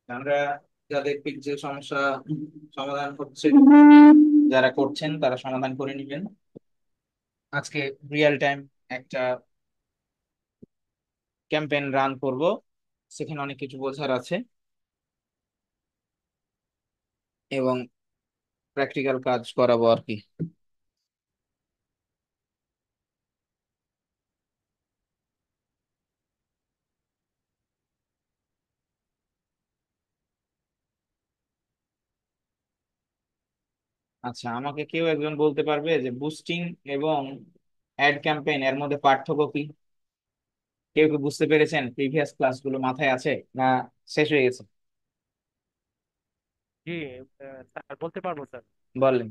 আমরা যাদের পিকচার সমস্যা সমাধান হচ্ছে, যারা করছেন তারা সমাধান করে নেবেন। আজকে রিয়েল টাইম একটা ক্যাম্পেইন রান করব, সেখানে অনেক কিছু বোঝার আছে এবং প্র্যাকটিক্যাল কাজ করাবো আর কি। আচ্ছা, আমাকে কেউ একজন বলতে পারবে যে বুস্টিং এবং অ্যাড ক্যাম্পেইন এর মধ্যে পার্থক্য কি? কেউ কি বুঝতে পেরেছেন? প্রিভিয়াস ক্লাসগুলো মাথায় আছে না শেষ হয়ে গেছে? জি, স্যার বলতে পারবো স্যার। বলেন।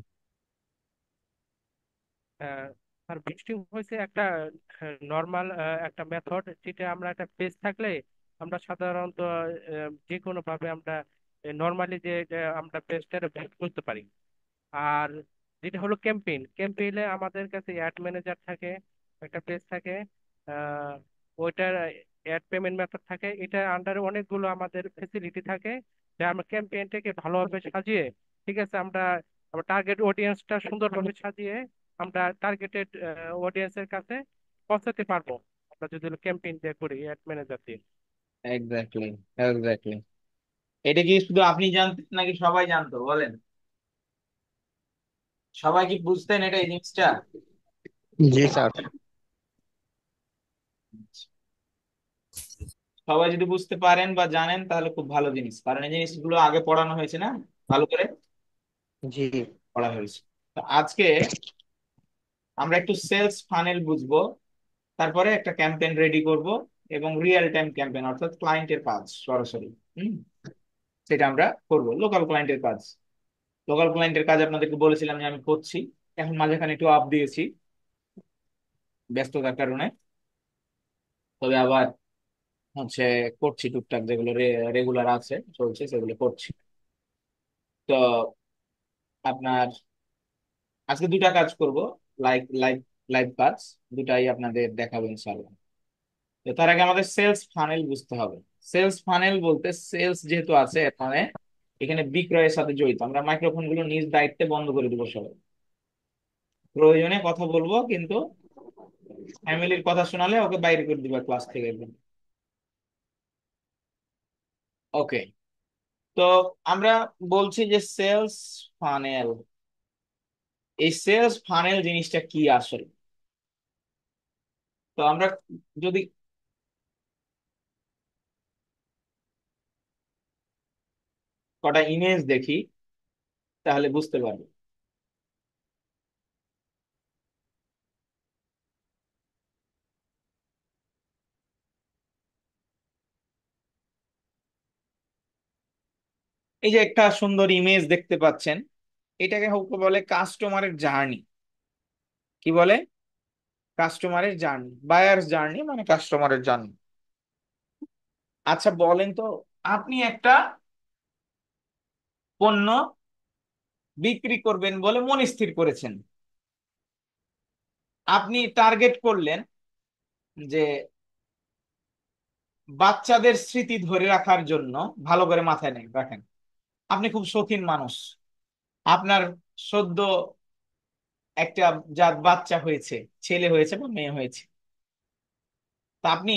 আহ, স্যার বৃষ্টি হয়েছে একটা নর্মাল একটা মেথড, যেটা আমরা একটা পেজ থাকলে আমরা সাধারণত যে কোনো ভাবে আমরা নর্মালি যে আমরা পেজটা ভিউ করতে পারি। আর যেটা হলো ক্যাম্পেইনে আমাদের কাছে অ্যাড ম্যানেজার থাকে, একটা পেজ থাকে, আহ, ওইটার অ্যাড পেমেন্ট মেথড থাকে, এটা আন্ডারে অনেকগুলো আমাদের ফেসিলিটি থাকে, যা আমরা ক্যাম্পেইনটাকে ভালোভাবে সাজিয়ে, ঠিক আছে, আমরা আমরা টার্গেট অডিয়েন্সটা সুন্দরভাবে সাজিয়ে আমরা টার্গেটেড অডিয়েন্সের কাছে পৌঁছাতে পারবো, আমরা যদি ক্যাম্পেইন দিয়ে করি অ্যাড ম্যানেজার দিয়ে। Exactly, exactly. এটা কি শুধু আপনি জানতেন নাকি সবাই জানতো বলেন? সবাই কি বুঝতেন এটা, এই জিনিসটা? জি স্যার। সবাই যদি বুঝতে পারেন বা জানেন তাহলে খুব ভালো জিনিস, কারণ এই জিনিসগুলো আগে পড়ানো হয়েছে না, ভালো করে জি পড়া হয়েছে। তো আজকে আমরা একটু সেলস ফানেল বুঝবো, তারপরে একটা ক্যাম্পেইন রেডি করব এবং রিয়েল টাইম ক্যাম্পেইন অর্থাৎ ক্লায়েন্টের কাজ সরাসরি। হুম সেটা আমরা করব, লোকাল ক্লায়েন্টের কাজ। লোকাল ক্লায়েন্টের কাজ আপনাদেরকে বলেছিলাম যে আমি করছি, এখন মাঝখানে একটু অফ দিয়েছি ব্যস্ততার কারণে। তবে আবার হচ্ছে করছি টুকটাক, যেগুলো রেগুলার আছে চলছে সেগুলো করছি। তো আপনার আজকে দুটা কাজ করব, লাইভ লাইভ লাইভ কাজ, দুটাই আপনাদের দেখাবো ইনশাআল্লাহ। তো তার আগে আমাদের সেলস ফানেল বুঝতে হবে। সেলস ফানেল বলতে সেলস যেহেতু আছে এর মানে এখানে বিক্রয়ের সাথে জড়িত। আমরা মাইক্রোফোন গুলো নিজ দায়িত্বে বন্ধ করে দিব সবাই, প্রয়োজনে কথা বলবো, কিন্তু ফ্যামিলির কথা শোনালে ওকে বাইরে করে দিবা ক্লাস থেকে একদম। ওকে। তো আমরা বলছি যে সেলস ফানেল, এই সেলস ফানেল জিনিসটা কি আসলে? তো আমরা যদি কটা ইমেজ দেখি তাহলে বুঝতে পারবো। এই যে একটা সুন্দর ইমেজ দেখতে পাচ্ছেন, এটাকে বলে কাস্টমারের জার্নি। কি বলে? কাস্টমারের জার্নি, বায়ার্স জার্নি মানে কাস্টমারের জার্নি। আচ্ছা বলেন তো, আপনি একটা পণ্য বিক্রি করবেন বলে মন স্থির করেছেন। আপনি টার্গেট করলেন যে বাচ্চাদের স্মৃতি ধরে রাখার জন্য। ভালো করে মাথায় নেই রাখেন, আপনি খুব শৌখিন মানুষ, আপনার সদ্য একটা জাত বাচ্চা হয়েছে, ছেলে হয়েছে বা মেয়ে হয়েছে। তা আপনি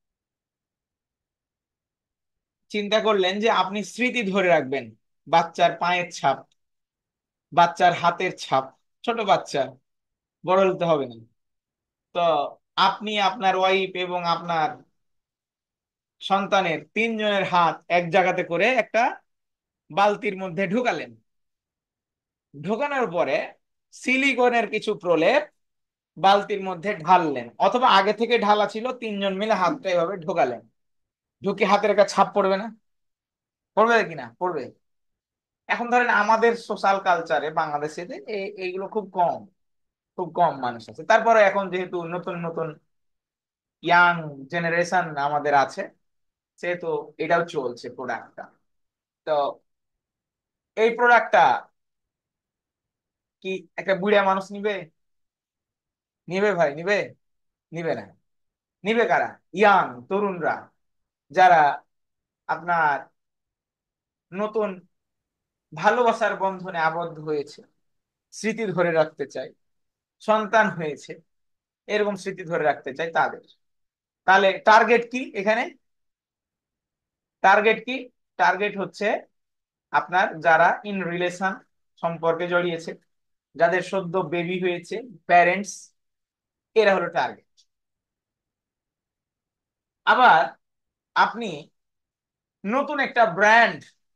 চিন্তা করলেন যে আপনি স্মৃতি ধরে রাখবেন, বাচ্চার পায়ের ছাপ, বাচ্চার হাতের ছাপ। ছোট বাচ্চা, বড় হতে হবে না। তো আপনি আপনার ওয়াইফ এবং আপনার সন্তানের তিনজনের হাত এক জায়গাতে করে একটা বালতির মধ্যে ঢুকালেন। ঢোকানোর পরে সিলিকনের কিছু প্রলেপ বালতির মধ্যে ঢাললেন, অথবা আগে থেকে ঢালা ছিল, তিনজন মিলে হাতটা এভাবে ঢোকালেন। ঢুকে হাতের একটা ছাপ পড়বে না? পড়বে কিনা? পড়বে। এখন ধরেন আমাদের সোশ্যাল কালচারে বাংলাদেশে এইগুলো খুব কম, খুব কম মানুষ আছে। তারপরে এখন যেহেতু নতুন নতুন ইয়াং জেনারেশন আমাদের আছে, সেহেতু এটাও চলছে প্রোডাক্টটা। তো এই প্রোডাক্টটা কি একটা বুড়া মানুষ নিবে? নিবে ভাই, নিবে? নিবে না। নিবে কারা? ইয়াং তরুণরা, যারা আপনার নতুন ভালোবাসার বন্ধনে আবদ্ধ হয়েছে, স্মৃতি ধরে রাখতে চায়, সন্তান হয়েছে, এরকম স্মৃতি ধরে রাখতে চায় তাদের। তাহলে টার্গেট কি এখানে? টার্গেট কি? টার্গেট হচ্ছে আপনার যারা ইন রিলেশন, সম্পর্কে জড়িয়েছে, যাদের সদ্য বেবি হয়েছে, প্যারেন্টস, এরা হলো টার্গেট। আবার আপনি নতুন একটা ব্র্যান্ড,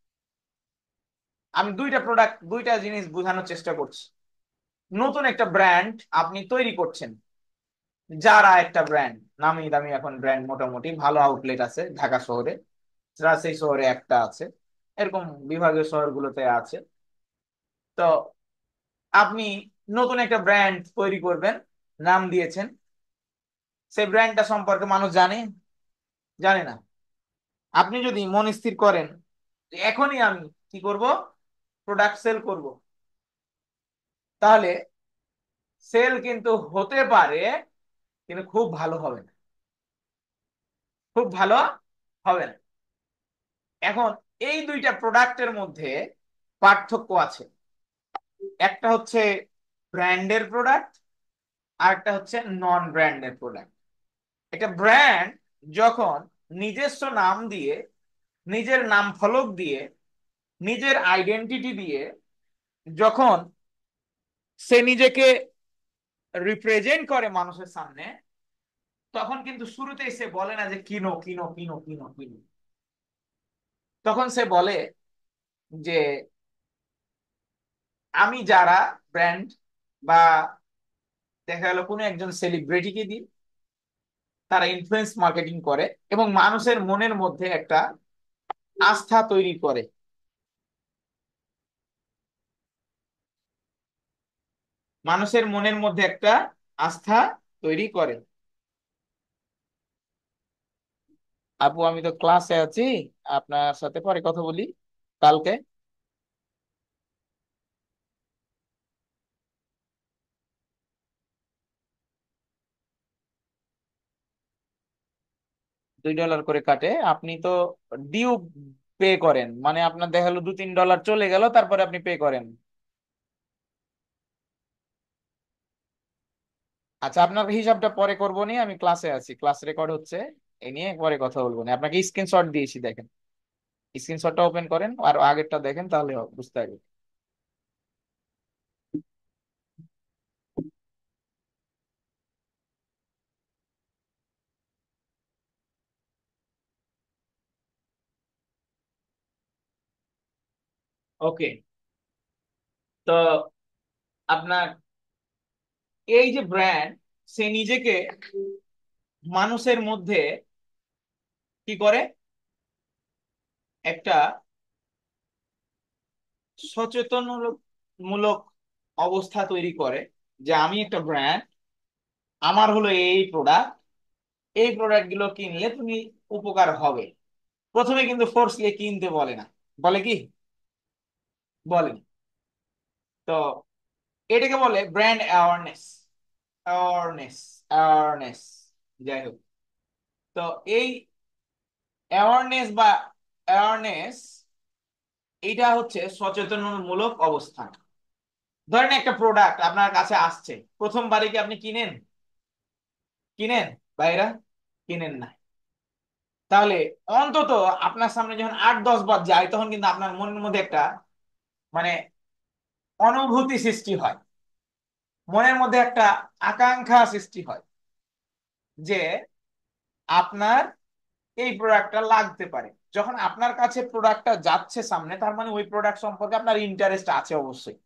আমি দুইটা প্রোডাক্ট, দুইটা জিনিস বোঝানোর চেষ্টা করছি। নতুন একটা ব্র্যান্ড আপনি তৈরি করছেন, যারা একটা ব্র্যান্ড, নামি দামি এখন ব্র্যান্ড, মোটামুটি ভালো আউটলেট আছে ঢাকা শহরে, রাজশাহী শহরে একটা আছে, এরকম বিভাগীয় শহরগুলোতে আছে। তো আপনি নতুন একটা ব্র্যান্ড তৈরি করবেন, নাম দিয়েছেন, সেই ব্র্যান্ডটা সম্পর্কে মানুষ জানে? জানে না। আপনি যদি মন স্থির করেন যে এখনই আমি কি করব, প্রোডাক্ট সেল করব, তাহলে সেল কিন্তু হতে পারে, কিন্তু খুব ভালো হবে না, খুব ভালো হবে না। এখন এই দুইটা প্রোডাক্টের মধ্যে পার্থক্য আছে। একটা হচ্ছে ব্র্যান্ডের প্রোডাক্ট, আর একটা হচ্ছে নন ব্র্যান্ডের প্রোডাক্ট। একটা ব্র্যান্ড যখন নিজস্ব নাম দিয়ে, নিজের নাম ফলক দিয়ে, নিজের আইডেন্টিটি দিয়ে যখন সে নিজেকে রিপ্রেজেন্ট করে মানুষের সামনে, তখন কিন্তু শুরুতেই সে বলে না যে কিনো কিনো কিনো কিনো কিনো। তখন সে বলে যে আমি যারা ব্র্যান্ড, বা দেখা গেল কোনো একজন সেলিব্রিটিকে দিই, তারা ইনফ্লুয়েন্স মার্কেটিং করে এবং মানুষের মনের মধ্যে একটা আস্থা তৈরি করে। মানুষের মনের মধ্যে একটা আস্থা তৈরি করে। আপু আমি তো ক্লাসে আছি, আপনার সাথে পরে কথা বলি কালকে। 2 ডলার করে কাটে, আপনি তো ডিউ পে করেন, মানে আপনার দেখা গেলো 2-3 ডলার চলে গেল, তারপরে আপনি পে করেন। আচ্ছা, আপনার হিসাবটা পরে করবো নি, আমি ক্লাসে আছি, ক্লাস রেকর্ড হচ্ছে, এ নিয়ে পরে কথা বলবো না। আপনাকে স্ক্রিনশট দিয়েছি, দেখেন, স্ক্রিনশটটা ওপেন করেন আর আগেরটা দেখেন, তাহলে বুঝতে পারবেন। ওকে। তো আপনার এই যে ব্র্যান্ড, সে নিজেকে মানুষের মধ্যে কি করে, একটা সচেতনমূলক মূলক অবস্থা তৈরি করে যে আমি একটা ব্র্যান্ড, আমার হলো এই প্রোডাক্ট, এই প্রোডাক্ট গুলো কিনলে তুমি উপকার হবে। প্রথমে কিন্তু ফোর্সলি কিনতে বলে না, বলে কি? বলে না। তো এটাকে বলে ব্র্যান্ড অ্যাওয়ারনেস। অ্যাওয়ারনেস, অ্যাওয়ারনেস, যাই হোক। তো এই অ্যাওয়ারনেস বা অ্যাওয়ারনেস, এটা হচ্ছে সচেতনমূলক অবস্থান। ধরেন একটা প্রোডাক্ট আপনার কাছে আসছে, প্রথমবারে কি আপনি কিনেন? কিনেন ভাইরা? কিনেন না। তাহলে অন্তত আপনার সামনে যখন 8-10 বার যায়, তখন কিন্তু আপনার মনের মধ্যে একটা মানে অনুভূতি সৃষ্টি হয়, মনের মধ্যে একটা আকাঙ্ক্ষা সৃষ্টি হয় যে আপনার এই প্রোডাক্টটা লাগতে পারে। যখন আপনার কাছে প্রোডাক্টটা যাচ্ছে সামনে, তার মানে ওই প্রোডাক্ট সম্পর্কে আপনার ইন্টারেস্ট আছে অবশ্যই,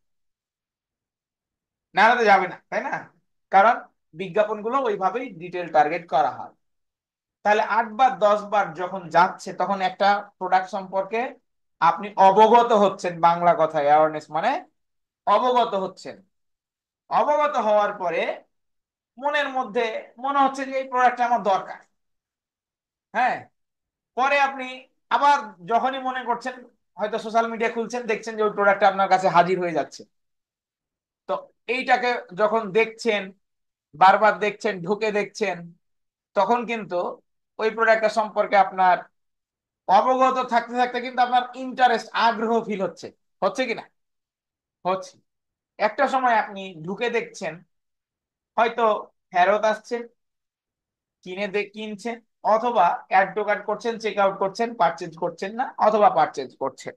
না হলে যাবে না, তাই না? কারণ বিজ্ঞাপনগুলো ওইভাবেই ডিটেল টার্গেট করা হয়। তাহলে 8-10 বার যখন যাচ্ছে, তখন একটা প্রোডাক্ট সম্পর্কে আপনি অবগত হচ্ছেন, বাংলা কথায় অ্যাওয়ারনেস মানে অবগত হচ্ছেন। অবগত হওয়ার পরে মনের মধ্যে মনে হচ্ছে যে এই প্রোডাক্টটা আমার দরকার। হ্যাঁ। পরে আপনি আবার যখনই মনে করছেন, হয়তো সোশ্যাল মিডিয়া খুলছেন, দেখছেন যে ওই প্রোডাক্টটা আপনার কাছে হাজির হয়ে যাচ্ছে। তো এইটাকে যখন দেখছেন, বারবার দেখছেন, ঢুকে দেখছেন, তখন কিন্তু ওই প্রোডাক্টটা সম্পর্কে আপনার অবগত থাকতে থাকতে কিন্তু আপনার ইন্টারেস্ট, আগ্রহ ফিল হচ্ছে, হচ্ছে কিনা? হচ্ছে। একটা সময় আপনি ঢুকে দেখছেন হয়তো ফেরত আসছে, কিনছেন, অথবা অ্যাড টু কার্ট করছেন, চেক আউট করছেন, পারচেজ করছেন না, অথবা পারচেজ করছেন।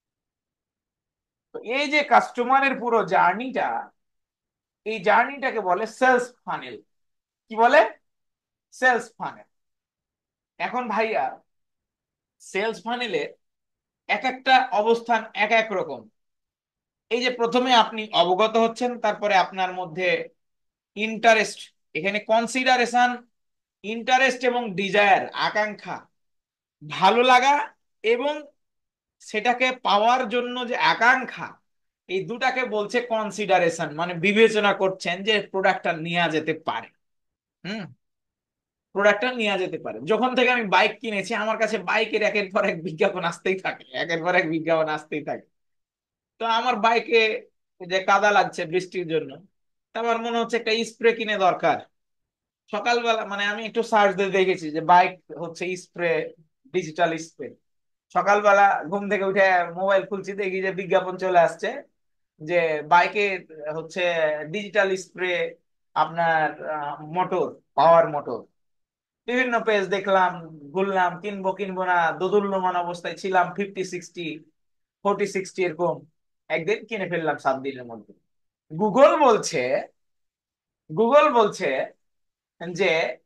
তো এই যে কাস্টমারের পুরো জার্নিটা, এই জার্নিটাকে বলে সেলস ফানেল। কি বলে? Sales funnel. এখন ভাইয়া, সেলস ফানেলের এক একটা অবস্থান এক এক রকম। এই যে প্রথমে আপনি অবগত হচ্ছেন, তারপরে আপনার মধ্যে ইন্টারেস্ট, এখানে কনসিডারেশন, ইন্টারেস্ট এবং ডিজায়ার, আকাঙ্ক্ষা, ভালো লাগা, এবং সেটাকে পাওয়ার জন্য যে আকাঙ্ক্ষা, এই দুটাকে বলছে কনসিডারেশন। মানে বিবেচনা করছেন যে প্রোডাক্টটা নেওয়া যেতে পারে। হুম, প্রোডাক্টটা নেওয়া যেতে পারে। যখন থেকে আমি বাইক কিনেছি, আমার কাছে বাইকের একের পর এক বিজ্ঞাপন আসতেই থাকে, একের পর এক বিজ্ঞাপন আসতেই থাকে। তো আমার বাইকে যে কাদা লাগছে বৃষ্টির জন্য, তা আমার মনে হচ্ছে একটা স্প্রে কিনে দরকার। সকালবেলা মানে আমি একটু সার্চ দিয়ে দেখেছি যে বাইক হচ্ছে স্প্রে, ডিজিটাল স্প্রে। সকালবেলা ঘুম থেকে উঠে মোবাইল খুলছি, দেখি যে বিজ্ঞাপন চলে আসছে যে বাইকে হচ্ছে ডিজিটাল স্প্রে, আপনার মোটর, পাওয়ার মোটর। বিভিন্ন পেজ দেখলাম, ঘুরলাম, কিনবো কিনবো না দোদুল্যমান অবস্থায় ছিলাম, 50-60, 40-60 এরকম। একদিন কিনে ফেললাম 7 দিনের মধ্যে। গুগল বলছে, গুগল বলছে যে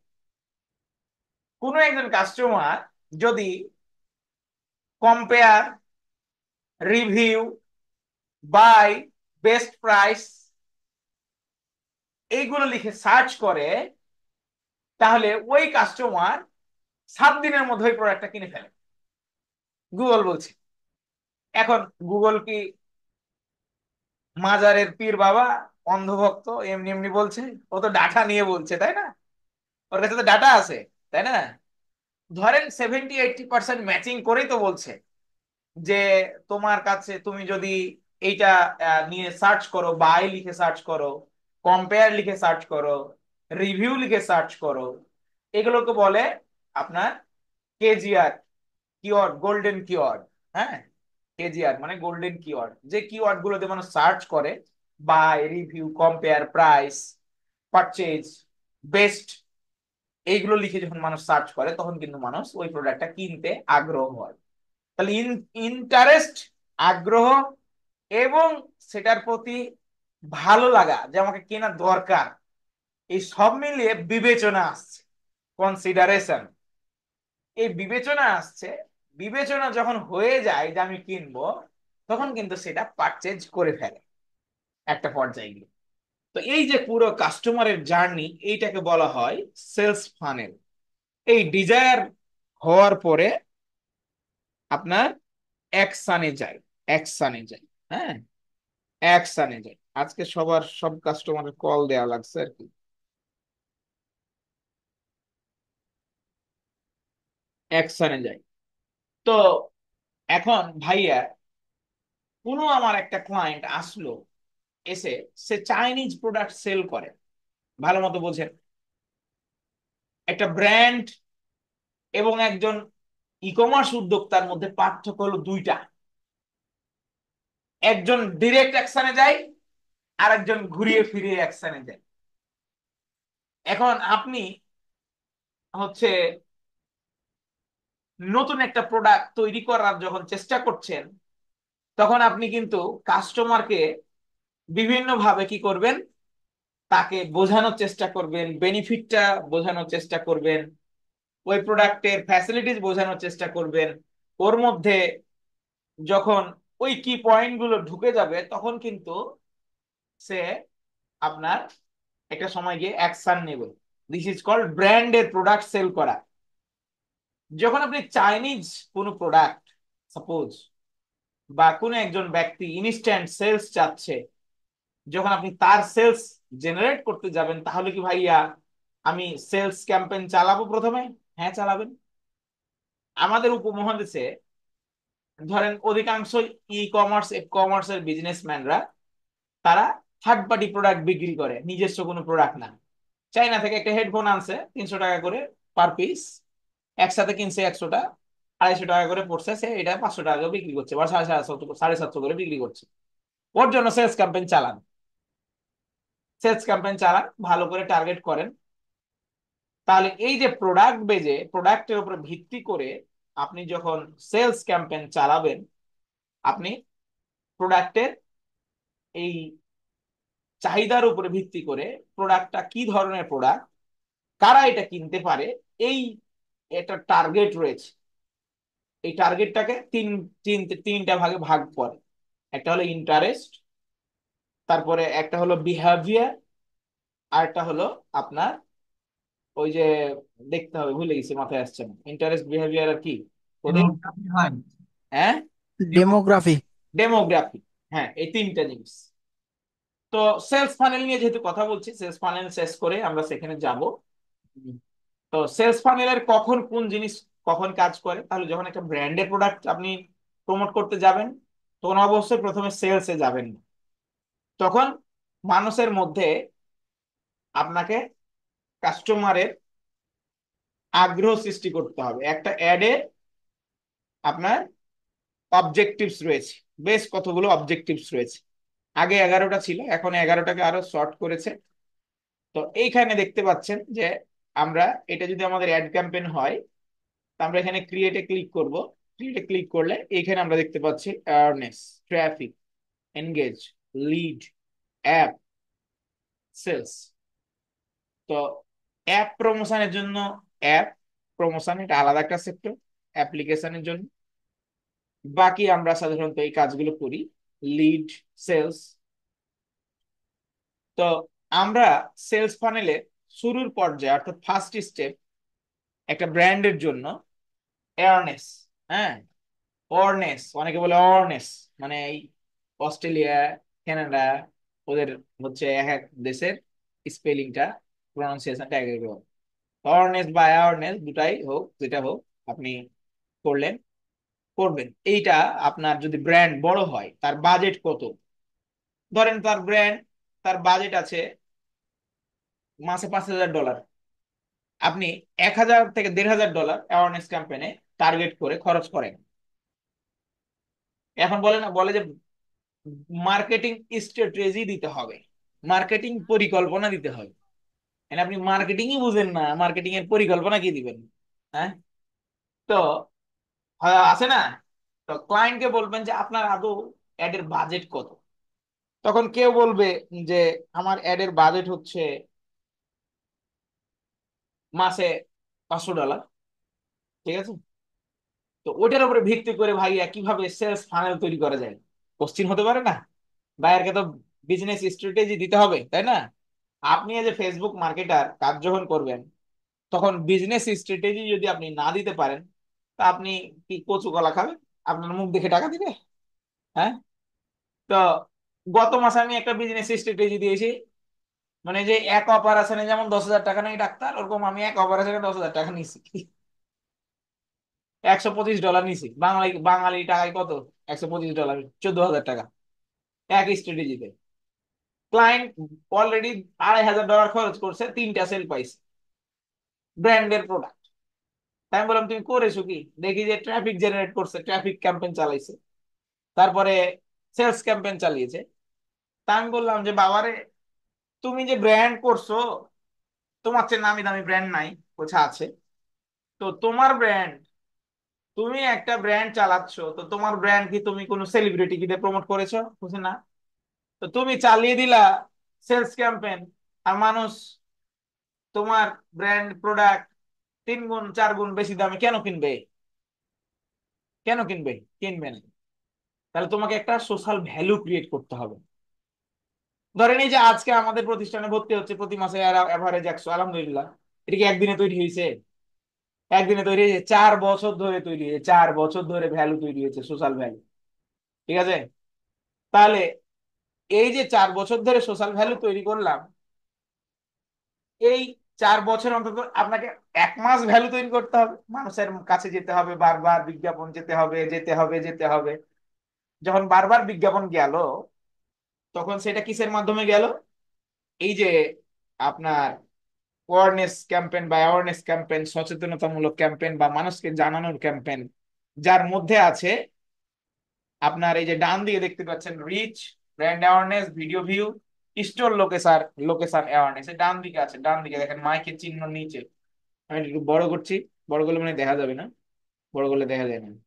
কোনো একজন কাস্টমার যদি compare, review, buy, best price এইগুলো লিখে সার্চ করে, তাহলে ওই কাস্টমার 7 দিনের মধ্যে ওই প্রোডাক্টটা কিনে ফেলে, গুগল বলছে। এখন গুগল কি মাজারের পীর বাবা, অন্ধভক্ত এমনি এমনি বলছে? ও তো ডাটা নিয়ে বলছে, তাই না? ওর কাছে তো ডাটা আছে, তাই না? ধরেন 70-80% ম্যাচিং করেই তো বলছে যে তোমার কাছে তুমি যদি এইটা নিয়ে সার্চ করো, বাই লিখে সার্চ করো, কম্পেয়ার লিখে সার্চ করো, রিভিউ লিখে সার্চ করো, এগুলোকে বলে আপনার কেজিআর, কিওয়ার্ড, গোল্ডেন কিওয়ার্ড। হ্যাঁ, কেজিআর মানে গোল্ডেন কিওয়ার্ড। যে কিওয়ার্ড গুলোতে মানুষ সার্চ করে, buy, review, compare, price, purchase, best, এইগুলো লিখে যখন মানুষ সার্চ করে, তখন কিন্তু মানুষ ওই প্রোডাক্টটা কিনতে আগ্রহ হয়। তাহলে ইন্টারেস্ট, আগ্রহ, এবং সেটার প্রতি ভালো লাগা যে আমাকে কেনা দরকার, এই সব মিলিয়ে বিবেচনা আসছে, কনসিডারেশন। এই বিবেচনা আসছে, বিবেচনা যখন হয়ে যায় যে আমি কিনবো, তখন কিন্তু সেটা পারচেজ করে ফেলে একটা পর্যায়ে গিয়ে। তো এই যে পুরো কাস্টমারের জার্নি, এইটাকে বলা হয় সেলস ফানেল। এই ডিজায়ার হওয়ার পরে আপনার অ্যাকশনে যায়, অ্যাকশনে যায়। হ্যাঁ, অ্যাকশনে যায়। আজকে সবার সব কাস্টমারের কল দেওয়া লাগছে আর কি। অ্যাকশনে যায়। তো এখন ভাইয়া, কোনো আমার একটা ক্লায়েন্ট আসলো, এসে সে চাইনিজ প্রোডাক্ট সেল করে, ভালো মতো বোঝেন। একটা ব্র্যান্ড এবং একজন ই কমার্স উদ্যোক্তার মধ্যে পার্থক্য হলো দুইটা। একজন ডিরেক্ট অ্যাকশনে যায়, আর একজন ঘুরিয়ে ফিরিয়ে অ্যাকশনে যায়। এখন আপনি হচ্ছে নতুন একটা প্রোডাক্ট তৈরি করার যখন চেষ্টা করছেন, তখন আপনি কিন্তু কাস্টমারকে বিভিন্ন ভাবে কি করবেন, তাকে বোঝানোর চেষ্টা করবেন, বেনিফিটটা বোঝানোর চেষ্টা করবেন, ওই প্রোডাক্টের ফ্যাসিলিটিস বোঝানোর চেষ্টা করবেন। ওর মধ্যে যখন ওই কি পয়েন্ট গুলো ঢুকে যাবে, তখন কিন্তু সে আপনার একটা সময় গিয়ে অ্যাকশন নেবে। দিস ইজ কল্ড ব্র্যান্ডের প্রোডাক্ট সেল করা। যখন আপনি চাইনিজ কোনো প্রোডাক্ট, সাপোজ, বা কোনো একজন ব্যক্তি ইনস্ট্যান্ট সেলস চাচ্ছে, যখন আপনি তার সেলস জেনারেট করতে যাবেন, তাহলে কি ভাইয়া আমি সেলস ক্যাম্পেইন চালাবো প্রথমে? হ্যাঁ, চালাবেন। আমাদের উপমহাদেশে ধরেন অধিকাংশ ই কমার্স, এ কমার্সের বিজনেসম্যানরা, তারা থার্ড পার্টি প্রোডাক্ট বিক্রি করে, নিজস্ব কোনো প্রোডাক্ট না। চাইনা থেকে একটা হেডফোন আনছে 300 টাকা করে পার পিস, একসাথে কিনছে 100টা, 250 টাকা করে পড়ছে, সে এটা 500 টাকা বিক্রি করছে বা 750 করে বিক্রি করছে। ওর জন্য সেলস ক্যাম্পেইন চালান, সেলস ক্যাম্পেইন চালান, ভালো করে টার্গেট করেন। তাহলে এই যে প্রোডাক্ট বেজে প্রোডাক্টের উপরে ভিত্তি করে আপনি যখন সেলস ক্যাম্পেইন চালাবেন, আপনি প্রোডাক্টের এই চাহিদার উপরে ভিত্তি করে প্রোডাক্টটা কি ধরনের প্রোডাক্ট, কারা এটা কিনতে পারে, এই একটা টার্গেট রয়েছে। এই টার্গেটটাকে তিনটা ভাগে ভাগ করে। একটা হলো ইন্টারেস্ট, তারপরে একটা হলো বিহেভিয়ার, আর একটা হলো আপনার ওই যে, দেখতে হবে, ভুলে গেছি, মাথায় আসছে না, ইন্টারেস্ট, বিহেভিয়ার আর কি ওদের, ডেমোগ্রাফি হয়। হ্যাঁ, ডেমোগ্রাফি। ডেমোগ্রাফি। হ্যাঁ, এই তিনটা জিনিস। তো সেলস ফানেল নিয়ে যেহেতু কথা বলছি, সেলস ফানেল শেষ করে আমরা সেখানে যাব। তো সেলস ফানেলের কখন কোন জিনিস কখন কাজ করে, তাহলে যখন একটা ব্র্যান্ডের প্রোডাক্ট আপনি প্রমোট করতে যাবেন, তখন অবশ্যই প্রথমে সেলসে যাবেন না। তখন মানুষের মধ্যে আপনাকে কাস্টমারের আগ্রহ সৃষ্টি করতে হবে। একটা অ্যাডে আপনার অবজেক্টিভস রয়েছে, বেশ কতগুলো অবজেক্টিভস রয়েছে। আগে 11টা ছিল, এখন 11টাকে আরো শর্ট করেছে। তো এইখানে দেখতে পাচ্ছেন যে আমরা, এটা যদি আমাদের অ্যাড ক্যাম্পেইন হয়, তো আমরা এখানে ক্রিয়েটে ক্লিক করব। ক্রিয়েটে ক্লিক করলে এইখানে আমরা দেখতে পাচ্ছি awareness, traffic, engage, lead, app, sales. তো অ্যাপ প্রমোশনের জন্য অ্যাপ প্রমোশন এটা আলাদা একটা সেক্টর অ্যাপ্লিকেশনের জন্য। বাকি আমরা সাধারণত এই কাজগুলো করি, লিড, সেলস। তো আমরা সেলস ফানেলে শুরুর পর্যায়ে অর্থাৎ ফার্স্ট স্টেপ একটা ব্র্যান্ডের জন্য অ্যাওয়ারনেস, হ্যাঁ, অর্নেস, অনেকে বলে অর্নেস, মানে এই অস্ট্রেলিয়া, কানাডা, ওদের হচ্ছে এক এক দেশের স্পেলিংটা, প্রনাউন্সিয়েশনটা এক এক রকম। অর্নেস বা অ্যাওয়ারনেস দুটাই হোক, যেটা হোক আপনি করলেন, করবেন। এইটা আপনার যদি ব্র্যান্ড বড় হয়, তার বাজেট কত, ধরেন তার ব্র্যান্ড, তার বাজেট আছে মাসে $5,000, আপনি 1,000 থেকে $1,500 অ্যাওয়ারনেস ক্যাম্পেইনে টার্গেট করে খরচ করেন। এখন বলে না, বলে যে মার্কেটিং স্ট্র্যাটেজি দিতে হবে, মার্কেটিং পরিকল্পনা দিতে হবে। মানে আপনি মার্কেটিংই বুঝেন না, মার্কেটিং এর পরিকল্পনা কি দিবেন? হ্যাঁ। তো আছে না, তো ক্লায়েন্টকে বলবেন যে আপনার আদৌ অ্যাডের বাজেট কত। তখন কেউ বলবে যে আমার অ্যাডের বাজেট হচ্ছে মাসে $500। ঠিক আছে, তো ওটার উপরে ভিত্তি করে ভাইয়া কিভাবে সেলস ফানেল তৈরি করা যায়, কোশ্চিন হতে পারে না? বায়ারকে তো বিজনেস স্ট্র্যাটেজি দিতে হবে, তাই না? আপনি এজ এ ফেসবুক মার্কেটার কাজ যখন করবেন, তখন বিজনেস স্ট্র্যাটেজি যদি আপনি না দিতে পারেন, তা আপনি কি কচু কলা খাবেন? আপনার মুখ দেখে টাকা দিবে? হ্যাঁ। তো গত মাসে আমি একটা বিজনেস স্ট্র্যাটেজি দিয়েছি, মানে যে এক অপারেশনে যেমন 10,000 টাকা নেই ডাক্তার, ওরকম আমি এক অপারেশনে 10,000 টাকা নিছি। $125 নিছি, বাঙালি বাঙালি টাকায় কত? $125, 14,000 টাকা এক স্ট্র্যাটেজিতে। ক্লায়েন্ট অলরেডি $2,500 খরচ করছে, তিনটা সেল পাইছে, ব্র্যান্ডের প্রোডাক্ট। তাই আমি বললাম তুমি করেছো কি, দেখি যে ট্রাফিক জেনারেট করছে, ট্রাফিক ক্যাম্পেইন চালাইছে, তারপরে সেলস ক্যাম্পেইন চালিয়েছে। তা আমি বললাম যে বাবারে, তুমি যে ব্র্যান্ড করছো, তোমার চেয়ে নামি দামি ব্র্যান্ড নাই? বলছে আছে। তো তোমার ব্র্যান্ড, তুমি একটা ব্র্যান্ড চালাচ্ছ, তো তোমার ব্র্যান্ড কি তুমি কোনো সেলিব্রিটি কি প্রমোট করেছো? বলছে না। তো তুমি চালিয়ে দিলা সেলস ক্যাম্পেইন, আর মানুষ তোমার ব্র্যান্ড প্রোডাক্ট 3 গুণ 4 গুণ বেশি দামে কেন কিনবে? কেন কিনবে? কিনবে না। তাহলে তোমাকে একটা সোশ্যাল ভ্যালু ক্রিয়েট করতে হবে। ধরেন এই যে আজকে আমাদের প্রতিষ্ঠানে ভর্তি হচ্ছে প্রতি মাসে এভারেজ 100, আলহামদুলিল্লাহ। এটা কি একদিনে তৈরি হয়েছে? একদিনে তৈরি হয়েছে, 4 বছর ধরে তৈরি হয়েছে, 4 বছর ধরে ভ্যালু তৈরি হয়েছে, সোশ্যাল ভ্যালু। ঠিক আছে, তাহলে এই যে 4 বছর ধরে সোশ্যাল ভ্যালু তৈরি করলাম, এই 4 বছর অন্তত আপনাকে 1 মাস ভ্যালু তৈরি করতে হবে, মানুষের কাছে যেতে হবে, বারবার বিজ্ঞাপন যেতে হবে, যেতে হবে, যেতে হবে। যখন বারবার বিজ্ঞাপন গেল, তখন সেটা কিসের মাধ্যমে গেল? এই যে আপনার অ্যাওয়ারনেস ক্যাম্পেইন বা অ্যাওয়ারনেস ক্যাম্পেইন, সচেতনতামূলক ক্যাম্পেইন বা মানুষকে জানানোর ক্যাম্পেইন, যার মধ্যে আছে আপনার এই যে ডান দিকে দেখতে পাচ্ছেন reach, brand awareness, video view, store location, location awareness ডান দিকে আছে। ডান দিকে দেখেন মাইকের চিহ্ন নিচে। আমি একটু বড় করছি, বড় করলে মানে দেখা যাবে না, বড় করলে দেখা যায় না,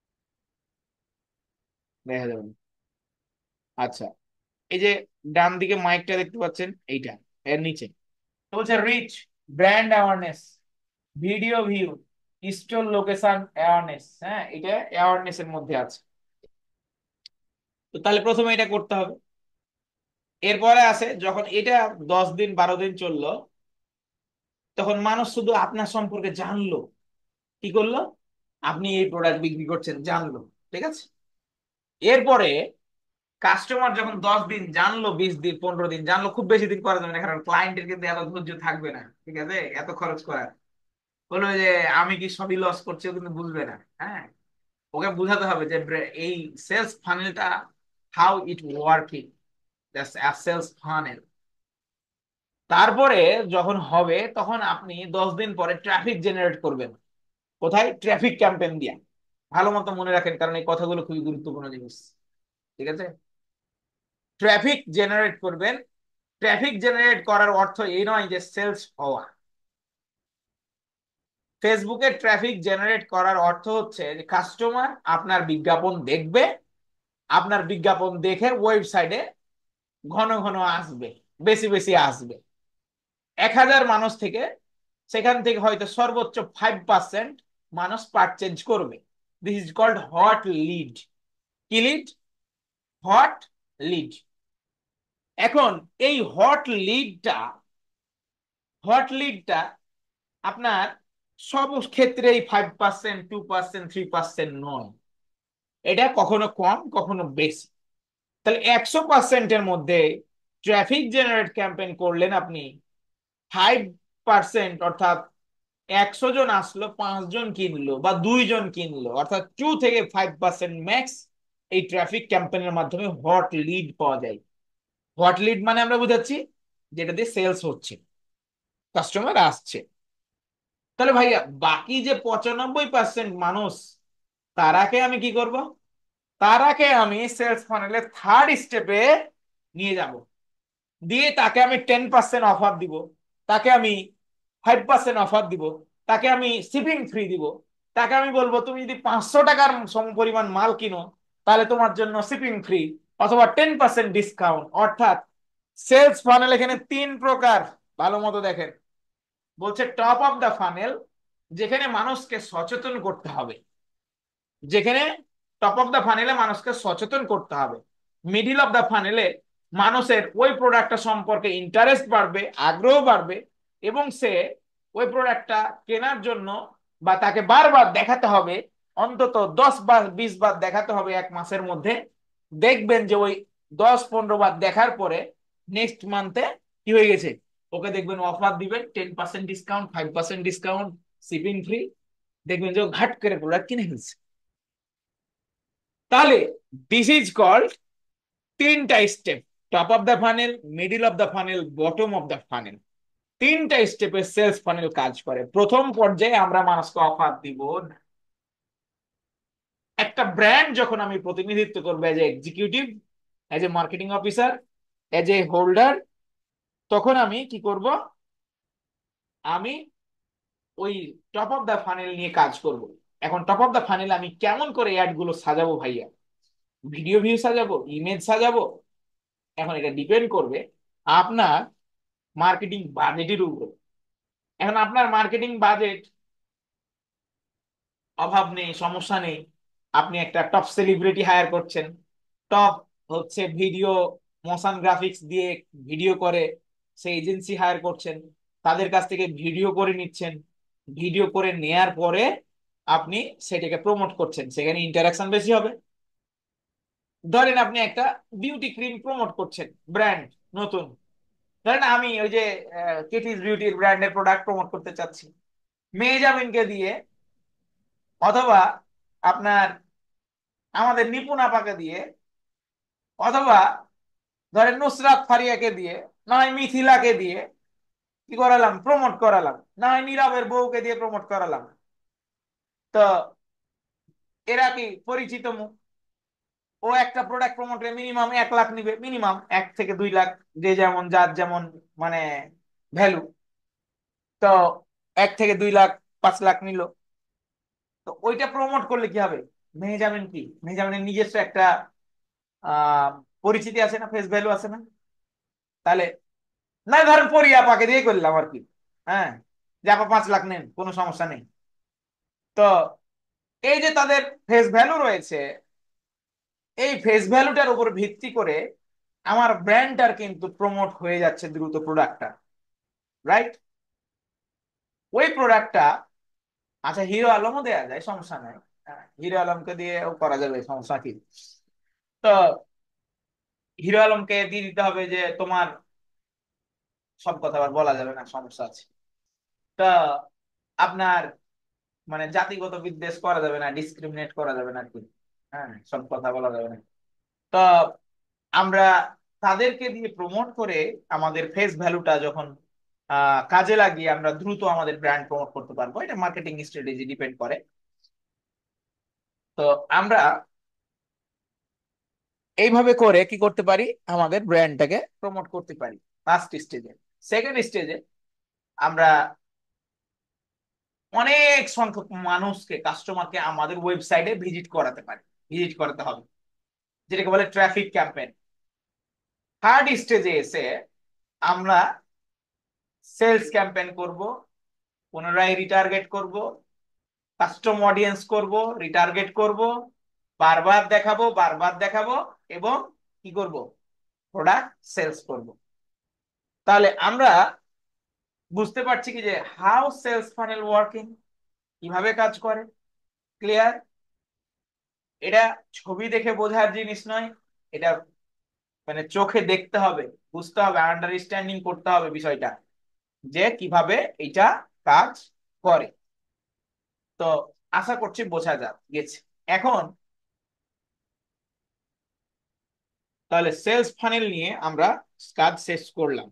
দেখা যাবে না। আচ্ছা, এই যে ডান দিকে মাইকটা দেখতে পাচ্ছেন, এইটা এর নিচে তো বলছে reach, brand awareness, video view, store location awareness. হ্যাঁ, এটা অ্যাওয়ারনেস এর মধ্যে আছে। তো তাহলে প্রথমে এটা করতে হবে। এরপরে আছে যখন এটা 10 দিন 12 দিন চললো, তখন মানুষ শুধু আপনার সম্পর্কে জানলো। কি করলো? আপনি এই প্রোডাক্ট বিক্রি করছেন জানলো, ঠিক আছে। এরপরে কাস্টমার যখন 10 দিন জানলো, 20 দিন 15 দিন জানলো, খুব বেশি দিন করা যাবে না, কারণ ক্লায়েন্টের কিন্তু এত ধৈর্য থাকবে না, ঠিক আছে, এত খরচ করার। বললো যে আমি কি সবই লস করছি, ও কিন্তু বুঝবে না। হ্যাঁ, ওকে বুঝাতে হবে যে এই সেলস ফানেলটা how it working, that's a sales funnel. তারপরে যখন হবে তখন আপনি 10 দিন পরে ট্রাফিক জেনারেট করবেন। কোথায়? ট্রাফিক ক্যাম্পেইন দিয়া। ভালো মতো মনে রাখেন, কারণ এই কথাগুলো খুবই গুরুত্বপূর্ণ জিনিস, ঠিক আছে। ট্রাফিক জেনারেট করবেন। ট্রাফিক জেনারেট করার অর্থ এই নয় যে সেলস হওয়া। ফেসবুকে ট্রাফিক জেনারেট করার অর্থ হচ্ছে যে কাস্টমার আপনার বিজ্ঞাপন দেখবে, আপনার বিজ্ঞাপন দেখে ওয়েবসাইটে ঘন ঘন আসবে, বেশি বেশি আসবে। 1000 মানুষ থেকে, সেখান থেকে হয়তো সর্বোচ্চ 5% মানুষ পারচেজ করবে। This is called hot lead. কি লিড? Hot lead. এখন এই হট লিডটা আপনার সব ক্ষেত্রেই 5%, 2%, 3% নয়। এটা কখনো কম কখনো বেশি। তাহলে 100%-এর মধ্যে ট্রাফিক জেনারেট ক্যাম্পেইন করলেন আপনি 5%, অর্থাৎ 100 জন আসলো, 5 জন কিনলো বা 2 জন কিনলো, অর্থাৎ 2 থেকে 5% ম্যাক্স এই ট্রাফিক ক্যাম্পেইনের মাধ্যমে হট লিড পাওয়া যায়। হট লিড মানে আমরা বুঝাচ্ছি যেটা দিয়ে সেলস হচ্ছে, কাস্টমার আসছে। তাহলে ভাইয়া বাকি যে 95% মানুষ, তারাকে আমি কি করব? তারাকে আমি সেলস ফানেলের থার্ড স্টেপে নিয়ে যাব। দিয়ে তাকে আমি 10% অফার দিব, তাকে আমি 5% অফার দিব, তাকে আমি শিপিং ফ্রি দিব। তাকে আমি বলবো তুমি যদি 500 টাকার সম পরিমাণ মাল কিনো, তাহলে তোমার জন্য শিপিং ফ্রি অথবা 10% ডিসকাউন্ট। অর্থাৎ সেলস ফানেল এখানে 3 প্রকার। ভালো মতো দেখেন, বলছে টপ অফ দা ফানেল, যেখানে মানুষকে সচেতন করতে হবে, যেখানে টপ অফ দা ফানেলে মানুষকে সচেতন করতে হবে। মিডিল অফ দা ফানেলে মানুষের ওই প্রোডাক্টটা সম্পর্কে ইন্টারেস্ট বাড়বে, আগ্রহ বাড়বে, এবং সে ওই প্রোডাক্টটা কেনার জন্য বা তাকে বারবার দেখাতে হবে, অন্তত 10 বার 20 বার দেখাতে হবে 1 মাসের মধ্যে। দেখবেন যে ওই 10 15 বার দেখার পরে নেক্সট মান্থে কি হয়ে গেছে, ওকে দেখবেন অফার দিবেন, 10% ডিসকাউন্ট, 5% ডিসকাউন্ট, শিপিং ফ্রি। দেখবেন যে ও ঘাট করে প্রোডাক্ট কিনে ফেলছে। তাহলে দিস ইজ কল্ড 3টা step: top of the funnel, middle of the funnel, bottom of the funnel. 3টা স্টেপে সেলস ফানেল কাজ করে। প্রথম পর্যায়ে আমরা মানুষকে অফার দিব না। একটা ব্র্যান্ড যখন আমি প্রতিনিধিত্ব করবো as a executive, as a marketing officer, as a holder, তখন আমি কি করব? আমি ওই টপ অফ দ্য ফানেল নিয়ে কাজ করব। এখন টপ অফ দ্য ফানেল আমি কেমন করে অ্যাড গুলো সাজাবো ভাইয়া? ভিডিও ভিউ সাজাবো, ইমেজ সাজাবো? এখন এটা ডিপেন্ড করবে আপনার মার্কেটিং বাজেটের উপর। এখন আপনার মার্কেটিং বাজেট অভাব নেই, সমস্যা নেই। আপনি একটা টপ সেলিব্রিটি হায়ার করছেন, টপ হচ্ছে ভিডিও মোশন গ্রাফিক্স দিয়ে ভিডিও করে সেই এজেন্সি হায়ার করছেন, তাদের কাছ থেকে ভিডিও করে নিচ্ছেন। ভিডিও করে নেয়ার পরে আপনি সেটাকে প্রমোট করছেন, সেখানে ইন্টারাকশন বেশি হবে। ধরেন আপনি একটা বিউটি ক্রিম প্রমোট করছেন, ব্র্যান্ড নতুন। ধরেন আমি ওই যে কেটিস বিউটির ব্র্যান্ডের প্রোডাক্ট প্রমোট করতে চাচ্ছি মেহজাবিনকে দিয়ে, অথবা আপনার আমাদের নিপুণ আপাকে দিয়ে, অথবা ধরেন নুসরাত ফারিয়াকে দিয়ে, না হয় মিথিলাকে দিয়ে কি করালাম? প্রমোট করালাম। না হয় নীরবের বউকে দিয়ে প্রমোট করালাম। তো এরা কি পরিচিত মুখ, ও একটা প্রোডাক্ট প্রমোটে মিনিমাম 1 লাখ নিবে, মিনিমাম 1 থেকে 2 লাখ, যে যেমন যার যেমন মানে ভ্যালু। তো 1 থেকে 2 লাখ, 5 লাখ নিল। তো ওইটা প্রমোট করলে কি হবে? মেহজাবিন কি, মেহজাবিনের নিজস্ব একটা আহ পরিচিতি আছে না, ফেস ভ্যালু আছে না? তাহলে না ধরেন পরি আপাকে দিয়ে করলাম আর কি, হ্যাঁ, যে আপা 5 লাখ নেন, কোনো সমস্যা নেই। তো এই যে তাদের ফেস ভ্যালু রয়েছে, এই ফেস ভ্যালুটার উপর ভিত্তি করে আমার ব্র্যান্ডটার কিন্তু প্রমোট হয়ে যাচ্ছে দ্রুত প্রোডাক্টটা, রাইট? ওই প্রোডাক্টটা, আচ্ছা হিরো আলমও দেয়া যায়, সমস্যা নাই, হিরো আলমকে দিয়েও করা যাবে, সমস্যা কি? তো হিরো আলমকে দিয়ে দিতে হবে যে তোমার, সব কথা আবার বলা যাবে না, সমস্যা আছে। তা আপনার মানে জাতিগত বিদ্বেষ করা যাবে না, ডিসক্রিমিনেট করা যাবে না আর কি, হ্যাঁ, সব কথা বলা যাবে না। তো আমরা তাদেরকে দিয়ে প্রমোট করে আমাদের ফেস ভ্যালুটা যখন কাজে লাগিয়ে আমরা দ্রুত আমাদের ব্র্যান্ড প্রমোট করতে পারবো, এটা মার্কেটিং স্ট্র্যাটেজি ডিপেন্ড করে। তো আমরা এইভাবে করে কি করতে পারি, আমাদের ব্র্যান্ডটাকে প্রমোট করতে পারি ফার্স্ট স্টেজে। সেকেন্ড স্টেজে আমরা অনেক সংখ্যক মানুষকে, কাস্টমারকে আমাদের ওয়েবসাইটে ভিজিট করাতে পারি, ভিজিট করাতে হবে, যেটাকে বলে ট্রাফিক ক্যাম্পেইন। থার্ড স্টেজে এসে আমরা সেলস ক্যাম্পেইন করব, পুনরায় রিটার্গেট করব, কাস্টম অডিয়েন্স করব, রিটার্গেট করব, বারবার দেখাবো, বারবার দেখাবো, এবং কি করব, প্রোডাক্ট সেলস করব। তাহলে আমরা বুঝতে পারছি কি যে হাউ সেলস ফানেল ওয়ার্কিং, কিভাবে কাজ করে। ক্লিয়ার? এটা ছবি দেখে বোঝার জিনিস নয়, এটা মানে চোখে দেখতে হবে, বুঝতে হবে, আন্ডারস্ট্যান্ডিং করতে হবে বিষয়টা, যে কিভাবে এটা কাজ করে। তো আশা করছি বোঝা গেছে। এখন তাহলে সেলস ফানেল নিয়ে আমরা কাজ শেষ করলাম।